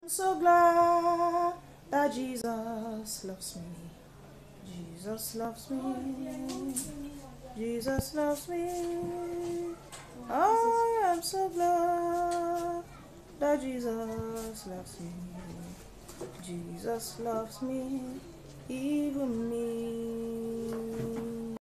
I'm so glad that Jesus loves me. Jesus loves me. Jesus loves me. I am so glad that Jesus loves me. Jesus loves me, even me.